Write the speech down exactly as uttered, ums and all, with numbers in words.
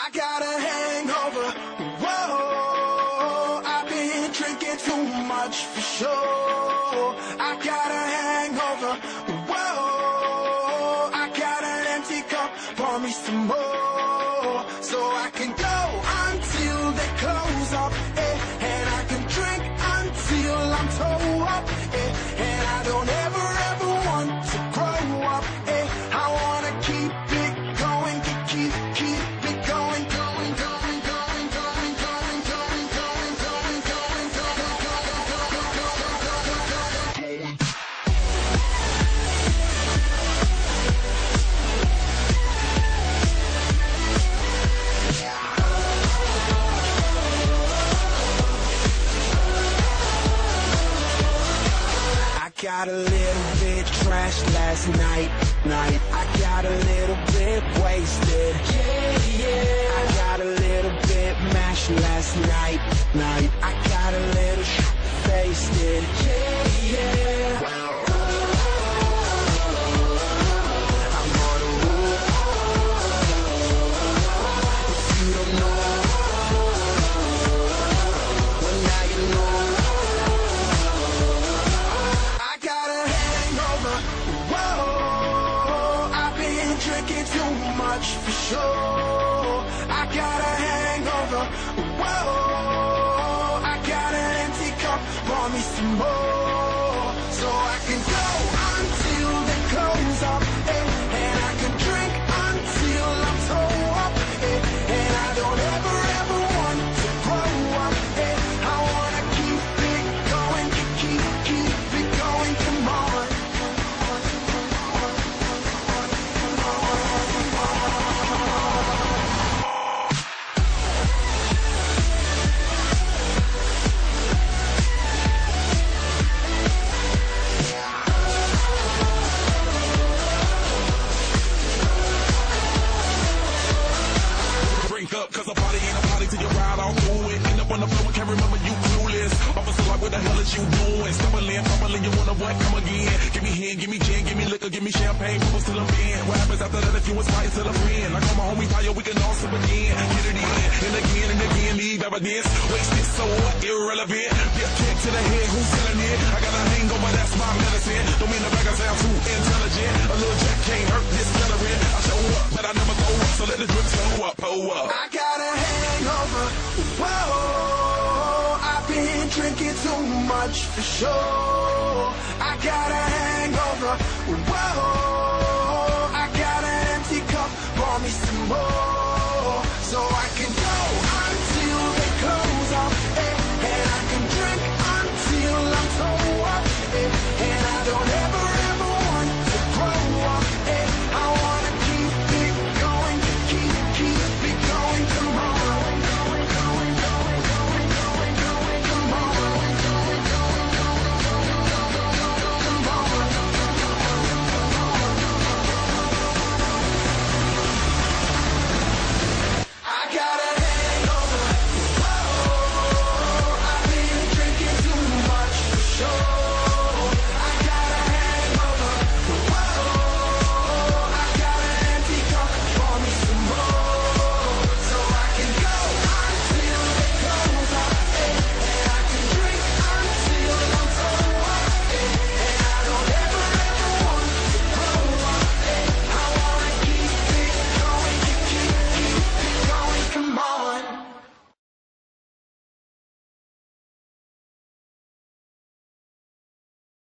I got a hangover. Whoa, I've been drinking too much for sure. I got a hangover. Whoa, I got an empty cup. Pour me some more, so I can go until they close up, eh? And I can drink until I'm toe up, eh? And I don't ever ever want to grow up, eh? I wanna keep it going, keep keep keep it going, going, going, going, going, going, going, going, going, going, going, going. Got a little bit trashed last night, night. I got a little bit wasted, yeah, yeah. I got a little bit mashed last night, night. I got a little faced it, yeah, yeah. I'm on a roll. If you don't know, well now you know. For sure, I got a hangover. Whoa, I got an empty cup. Pour me some more, so I can go until they close up, eh? And I can drink until I'm toe up, eh? And I don't ever ever want to grow up, eh? I wanna keep it going, keep keep keep it going. Come on. Up, cause a party ain't a party till you ride all through it. End up on the floor and can't remember you clueless. Officer like, what the hell is you doing? Stumbling, fumbling, you wanna what? Come again. Give me hand, give me gin, give me liquor, give me champagne, bubbles till I'm in. What happens after that if you was fighting till I'm in? Like on my homie fire, we can all sip again. Get it in, and again and again, leave evidence. Wasted so irrelevant. Be a kick to the head, who's selling it? I got a hangover, that's my medicine. Don't mean the bag I sound too intelligent. A little jack can't hurt this veteran. I show up, but I never go up, so let the drip show up, pull up. I got a hangover. Whoa, I've been drinking too much for sure. I got a hangover. Whoa, I got an empty cup. Pour me some more.